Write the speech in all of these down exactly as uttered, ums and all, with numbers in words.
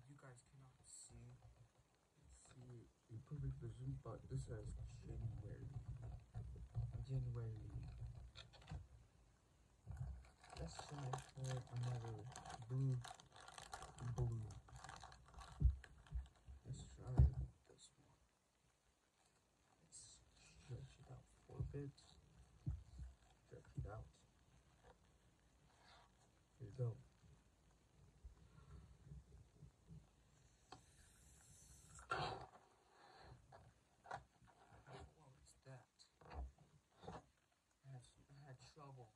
you guys cannot see see the perfect vision, but this says January. January. Let's try for another blue blue. Let's try this one. Let's stretch it out for a bit. Stretch it out. Here we go. What was that? I had, I had trouble.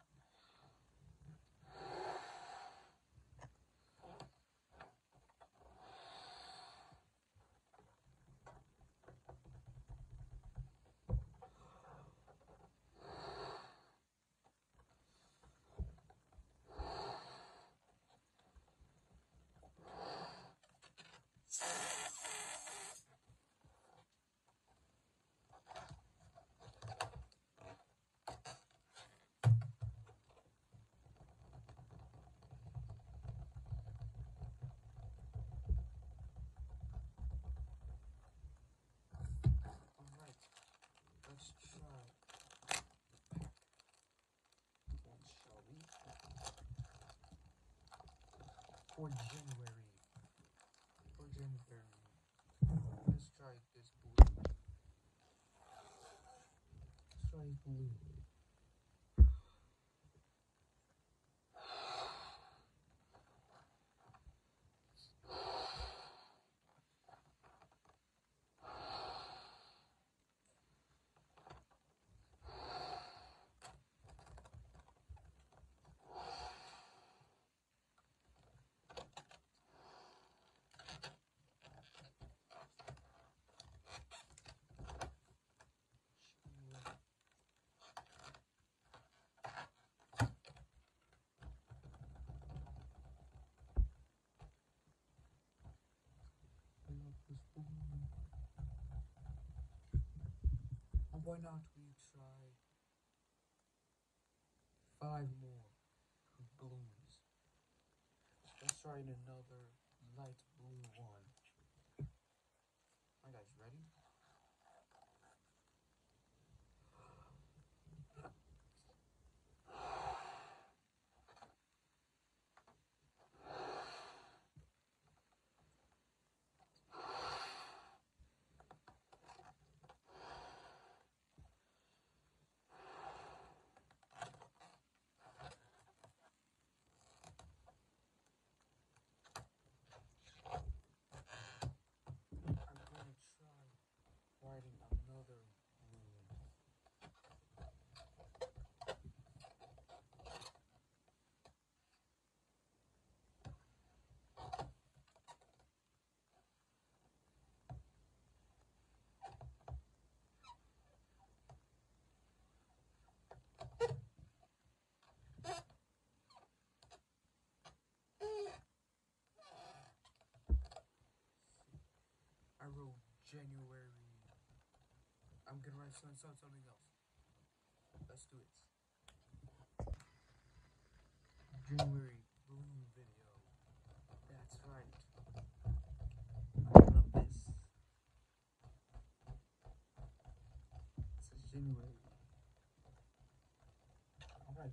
Alright, let's try one, shall we? For January. For January. Let's try this blue. Let's try blue. I love this blue. And why not we try five more balloons? Let's try another light blue one. Are you guys ready? I'm gonna try writing another balloon. I wrote January. I'm gonna write some, some, something else. Let's do it. January balloon video. That's right. I love this. This is January. Alright.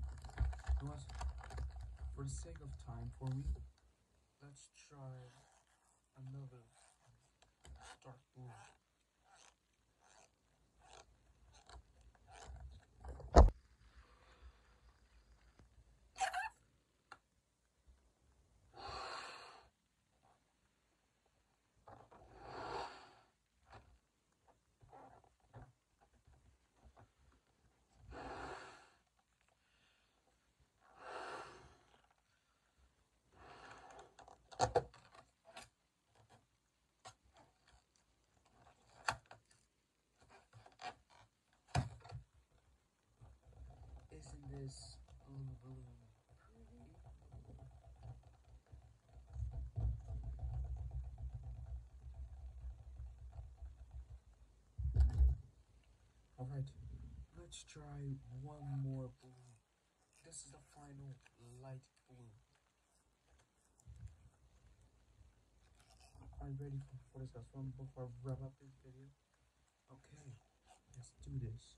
For the sake of time for me, let's try another dark blue. Isn't this blue balloon pretty? Alright, let's try one more blue. This is the final light blue. Are you ready for, for this last one before I wrap up this video? Okay, let's do this.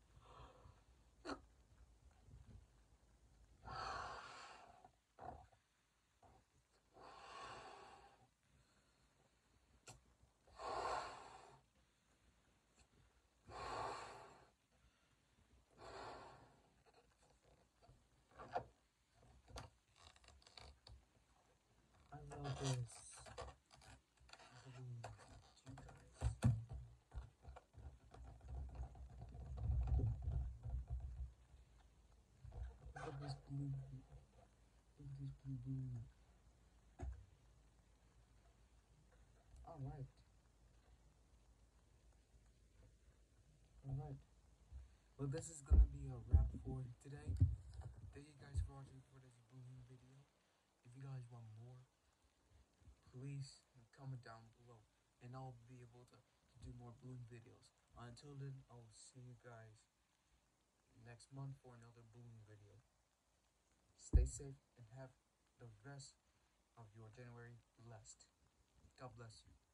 I love this. Balloons, you guys. Look at this blue. Look at this blue balloon. Alright. Alright. Well, this is gonna be a wrap for today. Thank you guys for watching for this balloon video. If you guys want more, please comment down below, and I'll be able to, to do more balloon videos. Until then, I'll see you guys next month for another balloon video. Stay safe and have the rest of your January blessed. God bless you.